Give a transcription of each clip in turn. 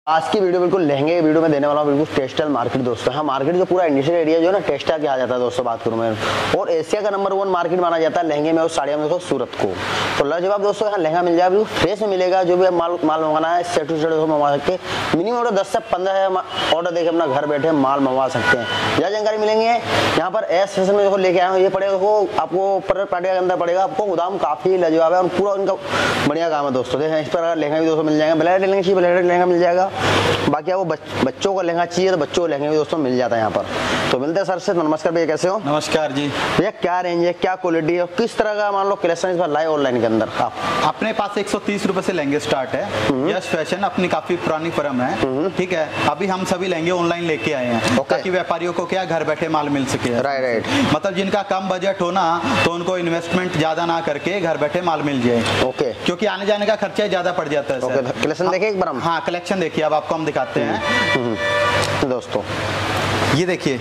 आज की वीडियो बिल्कुल लहंगे की वीडियो में देने वाला हूँ, बिल्कुल टेक्सटाइल मार्केट दोस्तों। हाँ, मार्केट जो पूरा इंडस्ट्रियल एरिया जो है ना, टेक्सटाइल कहा जाता है दोस्तों, बात करूँ मैं, और एशिया का नंबर 1 मार्केट माना जाता है लहंगे में और साड़ियों में सूरत को। तो लाजवाब दोस्तों, यहाँ लहंगा मिल जाए, बिल्कुल फ्रेश में मिलेगा। जो भी माल मंगाना है सेट टू सेट मंगवा सकते हैं। मिनिमम ऑर्डर 10 से 15 ऑर्डर देके अपना घर बैठे माल मंगवा सकते हैं। यह जानकारी मिलेंगे यहाँ पर एस फैशन में देखो लेके आए हो। ये पड़ेगा देखो आपको पर पार्टी के अंदर पड़ेगा आपको। गोदाम काफी लाजवाब है और पूरा उनका बढ़िया काम है दोस्तों। देखें इस पर लहंगा भी दोस्तों मिल जाएगा, ब्लैक लहंगा चाहिए ब्लैक लहंगा मिल जाएगा। बाकी वो बच्चों को लहंगा चाहिए तो बच्चों को लहंगे भी दोस्तों मिल जाता है यहाँ पर। तो मिलते हैं सर से। नमस्कार भैया, कैसे हो? नमस्कार जी भैया, क्या रेंज है, क्या क्वालिटी है, किस तरह का मान लो कलेक्शन इस बार लाए ऑनलाइन के अंदर? आप अपने पास 130 रुपए से लहंगे स्टार्ट है। यश फैशन अपनी काफी पुरानी फर्म है, ठीक है। अभी हम सभी लहंगे ऑनलाइन लेके आए हैं ताकि व्यापारियों को क्या घर बैठे माल मिल सके। राइट। मतलब जिनका कम बजट हो ना, तो उनको इन्वेस्टमेंट ज्यादा ना करके घर बैठे माल मिल जाए। ओके, क्योंकि आने जाने का खर्चा ज्यादा पड़ जाता है। कलेक्शन देखिए एक बार हम। हाँ, कलेक्शन देखिए, अब आपको हम दिखाते हैं दोस्तों। ये देखिए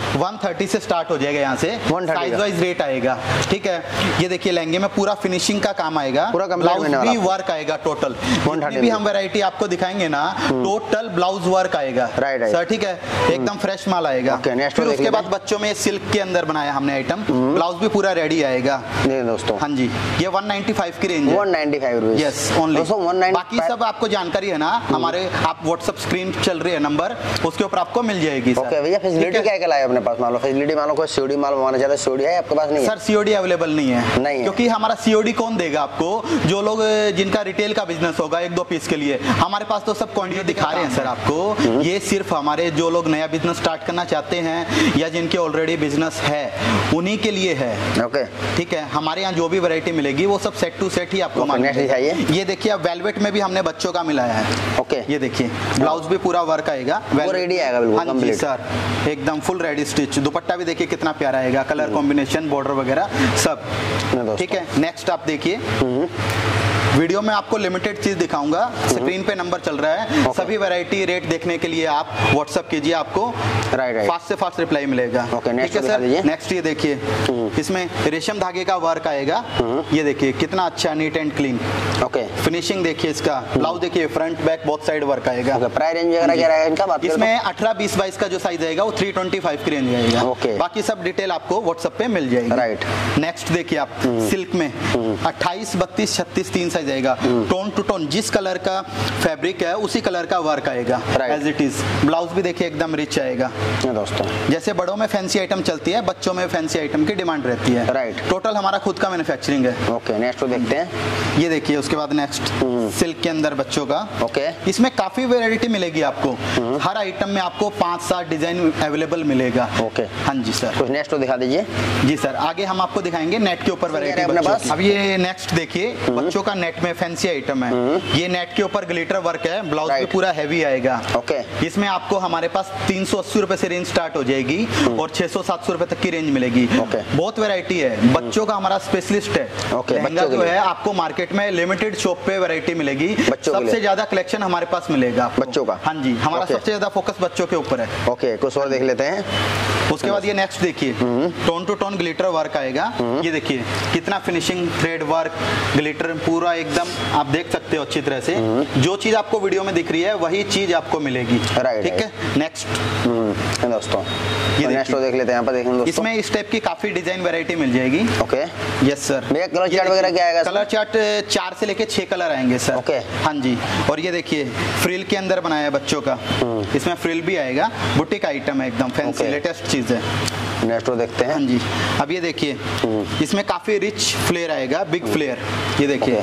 130 से स्टार्ट हो जाएगा, यहाँ से साइज वाइज रेट आएगा, ठीक है। ये देखिए लहंगे में पूरा फिनिशिंग का काम आएगा, ब्लाउज भी वर्क आएगा। टोटल जितनी भी हम वैरायटी आपको दिखाएंगे ना, टोटल ब्लाउज वर्क आएगा सर, ठीक है। एकदम फ्रेश माल आएगा। फिर उसके बाद बच्चों में सिल्क के अंदर बनाया हमने आइटम, ब्लाउज भी पूरा रेडी आएगा दोस्तों। हाँ जी, ये 195 की रेंज है। 195 यस ओनली। बाकी सब आपको जानकारी है ना हमारे, आप व्हाट्सएप स्क्रीन चल रही है नंबर, उसके ऊपर आपको मिल जाएगी। फैसिलिटी क्या क्या लाए अपने पास? मान लो फैसिलिटी, मान लो कोई सीओडी माल मंगाना चाहता है, सीओडी है आपके पास? नहीं सर, सीओडी अवेलेबल नहीं है। नहीं है। क्योंकि हमारा सीओडी कौन देगा आपको? जो लोग जिनका रिटेल का बिजनेस होगा 1-2 पीस के लिए। हमारे पास तो सब क्वांटिटी दिखा रहे हैं सर आपको। ये सिर्फ हमारे जो लोग नया बिजनेस स्टार्ट करना चाहते हैं या जिनके ऑलरेडी बिजनेस है उन्हीं के लिए है। ओके, ठीक है। हमारे यहाँ जो भी वैरायटी मिलेगी वो सब सेट टू सेट ही आपको मिलेगा। ये देखिए, अब वेलवेट में भी हमने बच्चों का मिलाया है। ओके, ये देखिए ब्लाउज भी पूरा वर्क आएगा, रेडी आएगा बिल्कुल सर, एकदम फुल रेडी स्टिच। दुपट्टा भी देखिए कितना प्यारा आएगा, कलर कॉम्बिनेशन, बॉर्डर वगैरह सब, ठीक है। नेक्स्ट आप देखिए, वीडियो में आपको लिमिटेड चीज दिखाऊंगा, स्क्रीन पे नंबर चल रहा है। सभी वैरायटी रेट देखने के लिए आप व्हाट्सएप कीजिए, आपको फास्ट से फास्ट रिप्लाई मिलेगा। ठीक है सर। नेक्स्ट ये देखिए, इसमें रेशम धागे का वर्क आएगा। ये देखिए कितना अच्छा, neat and clean. Okay, finishing देखिए इसका। ब्लाउज देखिए, front back both side work आएगा। प्राइस रेंज वगैरह क्या रहेगा इनका? इसमें 18, 20, 22 का जो साइज आएगा वो 325 की रेंज आएगा। बाकी सब डिटेल आपको व्हाट्सएप पे मिल जाएगी। राइट। नेक्स्ट देखिए आप, सिल्क में 28, 32, 36 3 साइज आएगा। टोन टू टोन जिस कलर का फैब्रिक है उसी कलर का वर्क आएगा एज इट इज। ब्लाउज भी देखिए एकदम रिच आएगा दोस्तों। जैसे बड़ों में फैंसी आइटम चलती है, बच्चों में फैंसी आइटम की डिमांड रहती है। राइट। टोटल हमारा खुद का मैन्युफैक्चरिंग है। ओके, नेक्स्ट देखते हैं। ये देखिए, उसके बाद नेक्स्ट सिल्क के अंदर बच्चों का। ओके, इसमें काफी वेरायटी मिलेगी आपको। हर आइटम में आपको 5-7 डिजाइन अवेलेबल मिलेगा। ओके, हाँ जी सर। कुछ नेक्स्ट दिखा दीजिए। जी सर, आगे हम आपको दिखाएंगे नेट के ऊपर वैरायटी बच्चों की। अब ये नेक्स्ट देखिए, बच्चों का नेट में फैंसी आइटम है। ये नेट के ऊपर ग्लिटर वर्क है, ब्लाउज भी पूरा हैवी आएगा। ओके, इसमें आपको हमारे पास 380 रुपए से रेंज स्टार्ट हो जाएगी और 600-700 रुपए तक की रेंज मिलेगी। बहुत वैरायटी है, बच्चों का हमारा स्पेशलिस्ट है। लहंगा जो है आपको मार्केट में लिमिटेड शॉप पे वैरायटी मिलेगी। सबसे ज्यादा कलेक्शन हमारे पास मिलेगा बच्चों का। हाँ जी, हमारा सबसे ज्यादा फोकस बच्चों के ऊपर है। ओके, कुछ और देख लेते हैं। उसके बाद ये नेक्स्ट देखिए, tone to tone glitter work आएगा। ये देखिए कितना फिनिशिंग, थ्रेड वर्क, ग्लिटर पूरा एकदम आप देख सकते हो अच्छी तरह से। जो चीज आपको वीडियो में दिख रही है वही चीज आपको मिलेगी। ठीक है। नेक्स्ट दोस्तों, ये नेक्स्ट देख लेते हैं। यहाँ पर देखें दोस्तों, इसमें इस टाइप की काफी डिजाइन वैरायटी मिल जाएगी। Okay, yes sir. Colour chart वगैरह क्या आएगा? कलर चार्ट 4 से लेके 6 कलर आएंगे सर। ओके, हाँ जी। और ये देखिए फ्रिल के अंदर बनाया है बच्चों का। इसमें फ्रिल भी आएगा, बुटीक आइटम है, एकदम फैंसी लेटेस्ट चीज है। नेक्स्ट देखते हैं। हाँ जी। अब ये देखिए, इसमें काफी रिच फ्लेयर आएगा, बिग फ्लेयर। ये देखिए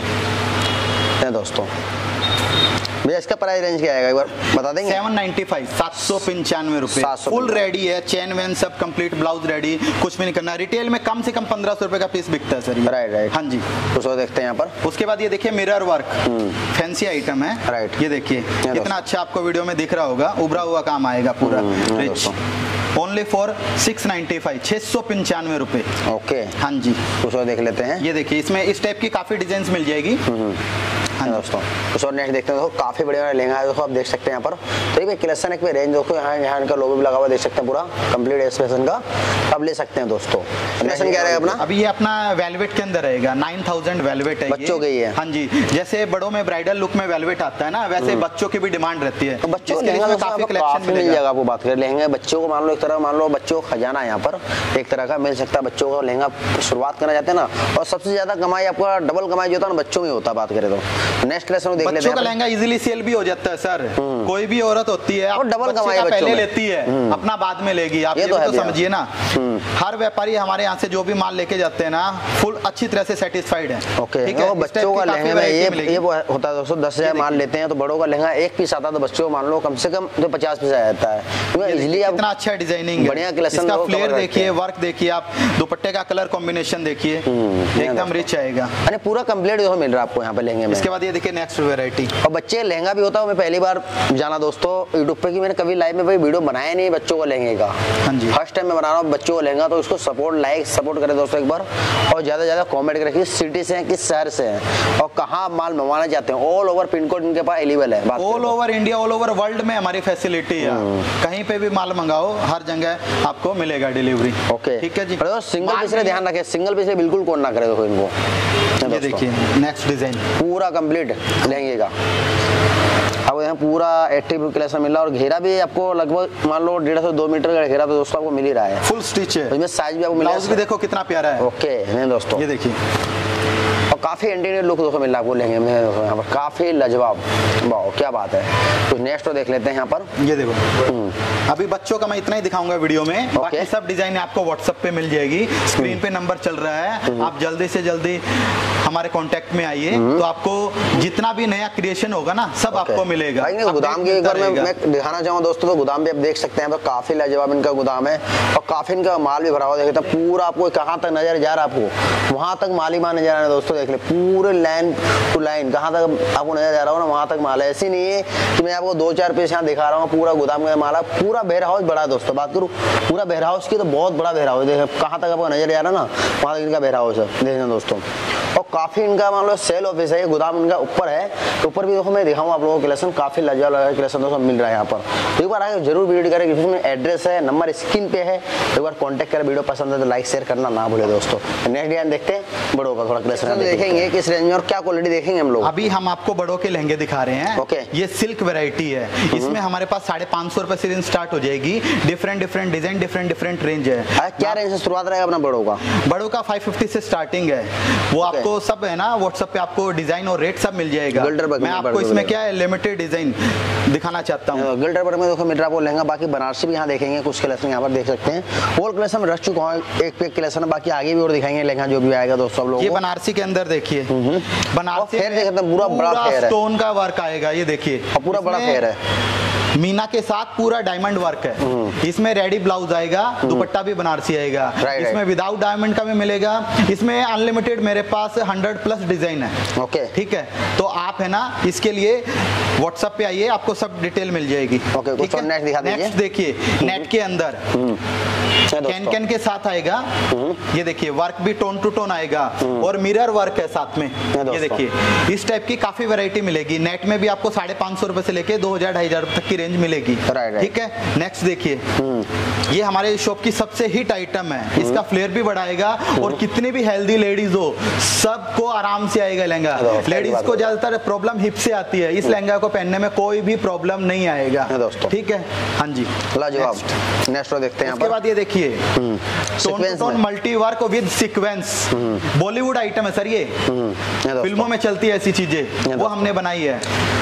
दोस्तों, भैया इसका प्राइस रेंज क्या आएगा एक बार बता देंगे? 795, 795 रुपए। फुल रेडी है, चेन वेन सब कंप्लीट, ब्लाउज रेडी, कुछ भी नहीं करना। रिटेल में कम से कम 1500 रुपए का पीस बिकता है सर। राइट। हाँ जी। उसको देखते हैं यहाँ पर। उसके बाद ये देखिए मिरर वर्क, फैंसी आइटम है। राइट। ये देखिए कितना अच्छा आपको वीडियो में दिख रहा होगा, उभरा हुआ काम आएगा पूरा रिच। ओनली फॉर 695, 695 रुपए। ओके, हाँ जी। उसको देख लेते हैं। ये देखिए, इसमें इस टाइप की काफी डिजाइन मिल जाएगी। दोस्तों कुछ और नेक्स्ट देखते हैं दोस्तों, काफी बढ़िया लहंगा है दोस्तों, आप देख सकते हैं यहाँ पर। तो ये कलेक्शन एक रेंज दोस्तों, यहाँ इनका लोगो भी लगा हुआ देख सकते हैं, पूरा कंप्लीट एस फैशन का आप ले सकते हैं दोस्तों। कलेक्शन क्या रहेगा अपना? अभी ये अपना वेलवेट के अंदर रहेगा, 9000 वेलवेट है, बच्चों के ही है। हाँ जी, जैसे बड़ों में ब्राइडल लुक में वेलवेट आता है ना, वैसे बच्चों की भी डिमांड रहती है। तो बच्चों को लहंगा काफी कलेक्शन मिल जाएगा। आपको बात करें लहंगे बच्चों को, मान लो एक तरह मान लो बच्चों को खजाना यहाँ पर एक तरह का मिल सकता है। बच्चों को लहंगा शुरुआत करना चाहते हैं ना, और सबसे ज्यादा कमाई आपका डबल कमाई जो होता है ना बच्चों में होता है। बात करें तो नेक्स्ट कलेक्शन देख लेते हैं। बच्चों का लहंगा इजीली सेल भी हो जाता है सर। कोई भी औरत होती है, और डबल कमाई पहले लेती है, अपना बाद में लेगी। आप ये तो समझिए ना, हर व्यापारी हमारे यहाँ से जो भी माल लेके जाते हैं ना, फुल अच्छी तरह से सेटिस्फाइड है। ओके, तो बच्चों का लहंगे में ये होता है दोस्तों, 10,000 माल लेते हैं तो बड़ों का लहंगा एक पीस आता है, तो बच्चों को मान लो कम से कम तो 50 पीस आ जाता है। इजीली इतना अच्छा डिजाइनिंग, बढ़िया कलेक्शन, इसका फ्लेयर देखिए, वर्क देखिए, आप दुपट्टे का कलर कॉम्बिनेशन देखिए, एकदम रिच आएगा। अरे पूरा कंप्लीट जो मिल रहा है आपको यहाँ पे लहंगे में। इसके बाद ये देखिए नेक्स्ट वैरायटी, और बच्चे लहंगा भी होता है। मैं पहली बार जाना दोस्तों यूट्यूब पे कि मैंने कभी लाइव में भाई वीडियो बनाया नहीं बच्चों को लहंगे का। हाँ जी, फर्स्ट टाइम मैं बना रहा हूँ बच्चों को लहंगा, तो उसको सपोर्ट करें दोस्तों एक बार, और ज्यादा ज्यादा कमेंट करें किस सिटी से हैं, किस शहर से हैं, और कहाँ माल मंगवाना चाहते हैं। ऑल ओवर पिन कोड इनके पास अवेलेबल है, all over India, all over world में हमारी फैसिलिटी है। कहीं पे भी माल मंगाओ, हर जगह आपको मिलेगा डिलीवरी। ओके, ठीक है जी। सिंगल पीस का ध्यान रखें, सिंगल पीस बिल्कुल कौन ना करे इनको। ये देखिए नेक्स्ट डिजाइन पूरा कंप्लीट लहंगे का अब यहाँ पूरा एक्टिव कलेक्शन मिल रहा है, और घेरा भी आपको लगभग मान लो 150-2 मीटर का घेरा तो दोस्तों आपको मिल ही रहा है। फुल स्टिच है, इसमें साइज भी आपको मिला है। ब्लाउज भी देखो कितना प्यारा है। ओके नहीं दोस्तों, ये देखिए, और काफी इंटीरियर लुक दोस्तों मिल रहा है आपको लहंगे में यहाँ पर, काफी लाजवाब, वाह क्या बात है। तो नेक्स्ट देख लेते हैं यहाँ पर। ये देखो, अभी बच्चों का मैं इतना ही दिखाऊंगा वीडियो में, बाकी सब डिजाइन आपको व्हाट्सएप पे मिल जाएगी। स्क्रीन पे नंबर चल रहा है, आप जल्दी से जल्दी हमारे कांटेक्ट में आइए, तो आपको जितना भी नया क्रिएशन होगा ना, सब आपको मिलेगा। गोदाम के एक बार मैं दिखाना चाहूँ दोस्तों, तो गोदाम भी आप देख सकते हैं, काफी लाजवाब इनका गोदाम है, और काफी इनका माल भी भरा हुआ देखते हैं। पूरा आपको कहाँ तक नजर जा रहा है, आपको वहां तक माल ही माल नजर आ रहा है दोस्तों। देख ले पूरे लाइन टू लाइन कहाँ तक आपको नजर जा रहा हो ना, वहां तक माल है। ऐसी नहीं है कि मैं आपको 2-4 पीस यहाँ दिखा रहा हूँ, पूरा गोदाम का माल है। पूरा वेयर हाउस बड़ा है दोस्तों, बात करूँ पूरा वेयर हाउस की तो बहुत बड़ा वेयर हाउस है। कहाँ तक आपको नजर आ रहा है ना, वहां तक इनका वेयर हाउस है देखना दोस्तों। और काफी इनका मान लो सेल ऑफिस है, गोदाम इनका ऊपर है, तो ऊपर भी देखो मैं दिखाऊँ आप लोगों को कलेक्शन, काफी लाजवाब कलेक्शन दोस्तों मिल रहा है यहाँ पर। एक बार आगे जरूर वीडियो करें, इसमें एड्रेस है, नंबर स्क्रीन पे है, एक बार कॉन्टेक्ट करें। वीडियो पसंद है तो लाइक शेयर करना ना भूले दोस्तों। नेक्स्ट डिजाइन देखते हैं बड़ों का, थोड़ा कलेक्शन देखेंगे किस रेंज में और क्या क्वालिटी देखेंगे हम लोग। अभी हम आपको बड़ों के लहंगे दिखा रहे हैं। ओके, ये सिल्क वैरायटी है, इसमें हमारे पास 550 रुपए से रेंज स्टार्ट हो जाएगी। डिफरेंट डिजाइन, डिफरेंट रेंज है। क्या रेंज से शुरुआत रहेगा अपना बड़ों का? बड़ों का 550 से स्टार्टिंग है, वो आपको सब है ना व्हाट्सएप पे आपको डिजाइन और रेट सब मिल जाएगा। मैं आपको इसमें क्या है लिमिटेड डिजाइन दिखाना चाहता हूँ। गिल्डरबर्ग में देखो मिल रहा है वो लहंगा, बाकी बनारसी भी यहाँ देखेंगे, कुछ कलेक्शन यहाँ पर देख सकते हैं। और कलेक्शन में रख चुका हूँ, एक पे कलेक्शन है, बाकी आगे भी और दिखाएंगे लहंगा जो भी आएगा दोस्तों सब लोग। ये बनारसी के अंदर देखिए, बनारसी पूरा बड़ा फेयर है, स्टोन का वर्क आएगा, ये देखिए पूरा बड़ा फेयर है, मीना के साथ पूरा डायमंड वर्क है। इसमें रेडी ब्लाउज आएगा, दुपट्टा भी बनारसी आएगा, इसमें विदाउट डायमंड का भी मिलेगा। इसमें अनलिमिटेड मेरे पास 100+ डिजाइन है। ओके ठीक है, तो आप है ना इसके लिए व्हाट्सएप पे आइए, आपको सब डिटेल मिल जाएगी। ओके, कुछ और नेक्स्ट दिखा दीजिए। नेक्स्ट देखिए, नेट के अंदर कैन के साथ आएगा। ये देखिए वर्क भी टोन टू टोन आएगा, और मिरर वर्क है साथ में। ये देखिए इस टाइप की काफी वैरायटी मिलेगी। नेट में भी आपको 550 रुपए से लेके 2000-2500 तक की रेंज मिलेगी। ठीक है, नेक्स्ट देखिए, ये हमारे शॉप की सबसे हिट आइटम है। इसका फ्लेयर भी बढ़ाएगा, और कितनी भी हेल्दी लेडीज हो सबको आराम से आएगा लहंगा। लेडीज को ज्यादातर प्रॉब्लम हिप से आती है, इस लहंगा को पहनने में कोई भी प्रॉब्लम नहीं आएगा दोस्तों। ठीक है, हाँ जी, लाजवाब। नेक्स्ट देखते हैं। इसके बाद ये देखिए tone multi work with sequence, Bollywood item है सर। ये फिल्मों में चलती है ऐसी चीजें, वो हमने बनाई है।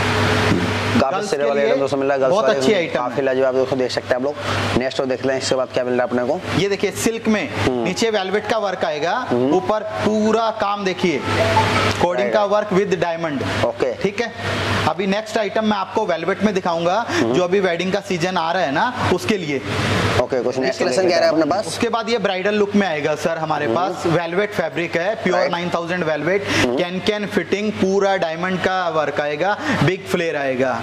बहुत अच्छी आइटम, काफी लाजवाब दोस्तों देख सकते हैं आप लोग। नेक्स्ट देख लें, इसके बाद क्या मिल रहा है अपने को। ये देखिए सिल्क में नीचे वेलवेट का वर्क आएगा, ऊपर पूरा काम देखिए कोडिंग का वर्क विद डायमंड। ओके, ठीक है, अभी नेक्स्ट आइटम मैं आपको वेलवेट में दिखाऊंगा, जो अभी वेडिंग का सीजन आ रहा है ना उसके लिए। ओके, कुछ नेक्स्ट कलेक्शन क्या है अपने पास? उसके बाद ये ब्राइडल लुक में आएगा सर हमारे पास। वेलवेट फैब्रिक है, प्योर 9000 वेलवेट, कैन फिटिंग, पूरा डायमंड का वर्क आएगा, बिग फ्लेयर आएगा।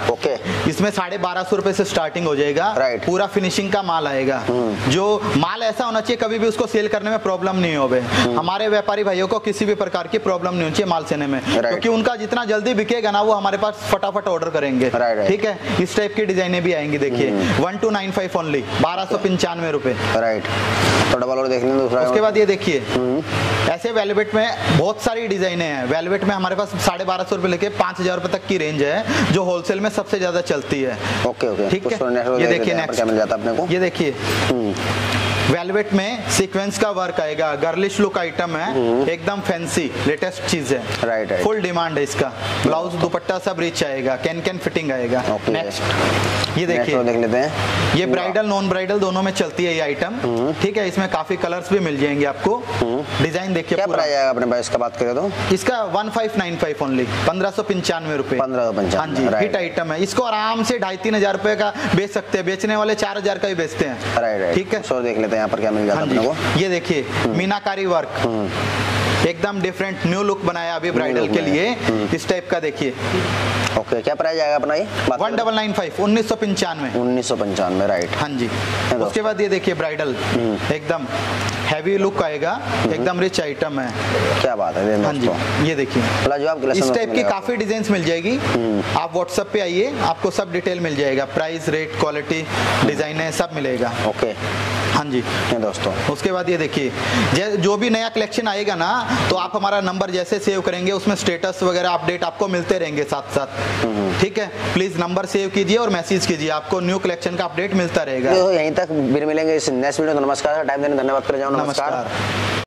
ओके। इसमें 1250 रुपए से स्टार्टिंग हो जाएगा। राइट। पूरा फिनिशिंग का माल आएगा। जो माल ऐसा होना चाहिए कभी भी उसको सेल करने में प्रॉब्लम नहीं होवे। हमारे व्यापारी भाइयों को किसी भी प्रकार की प्रॉब्लम नहीं होनी चाहिए माल सेने में, क्योंकि उनका जितना जल्दी बिकेगा ना वो हमारे पास फटाफट ऑर्डर करेंगे। ठीक है, इस टाइप की डिजाइने भी आएंगी। देखिए 1295 ओनली, 1295 रुपए। राइट, तो डबल और देख लें दूसरा। उसके बाद ये देखिए ऐसे वेलवेट में बहुत सारी डिजाइने हैं। वेलवेट में हमारे पास 1250 रुपए लेके 5000 रुपए तक की रेंज है, जो होलसेल में सबसे ज्यादा चलती है। ओके ओके, ठीक है। ये देखिए नेक्स्ट क्या मिल जाता है अपने को। ये देखिए वेलवेट में सीक्वेंस का वर्क आएगा, गर्लिश लुक आइटम है, एकदम फैंसी लेटेस्ट चीज है। राइट, फुल डिमांड है इसका। ब्लाउज दुपट्टा सब रिच आएगा, कैन फिटिंग आएगा। नेक्स्ट ये देखिए, देख लेते हैं। ये ब्राइडल नॉन ब्राइडल दोनों में चलती है ये आइटम। ठीक है, इसमें काफी कलर्स भी मिल जाएंगे आपको। डिजाइन देखिए क्या प्राइस आएगा अपने पास इसका बात करें तो? इसका 1595 ओनली, 1595 रुपए। 1595। हाँ जी, हिट आइटम है। इसको आराम से 2500-3000 रुपए का बेच सकते हैं, बेचने वाले 4000 का भी बेचते हैं। राइट, ठीक है। सो देख लेते हैं यहाँ पर क्या मिल जाता है अपने को। ये देखिए मीनाकारी वर्क, एकदम डिफरेंट न्यू लुक बनाया अभी ब्राइडल के लिए। इस टाइप का देखिए। ओके, क्या प्राइस आएगा अपना ये? 1995, 1995। 1995, राइट। हाँ जी। उसके बाद ये देखिए ब्राइडल, एकदम हैवी लुक आएगा, एकदम रिच आइटम है। क्या बात है। हाँ जी, ये देखिए इस टाइप की काफी डिजाइन मिल जाएगी। आप व्हाट्सएप पे आइए, आपको सब डिटेल मिल जाएगा, प्राइस, रेट, क्वालिटी, डिजाइन सब मिलेगा। ओके, हाँ जी दोस्तों। उसके बाद ये देखिए जो भी नया कलेक्शन आएगा ना, तो आप हमारा नंबर जैसे सेव करेंगे उसमें स्टेटस वगैरह अपडेट आपको मिलते रहेंगे साथ साथ। ठीक है, प्लीज नंबर सेव कीजिए और मैसेज कीजिए, आपको न्यू कलेक्शन का अपडेट मिलता रहेगा। तो यहीं तक फिर मिलेंगे इस नेक्स्ट वीडियो। नमस्कार, टाइम देने धन्यवाद कर जाओ। नमस्कार।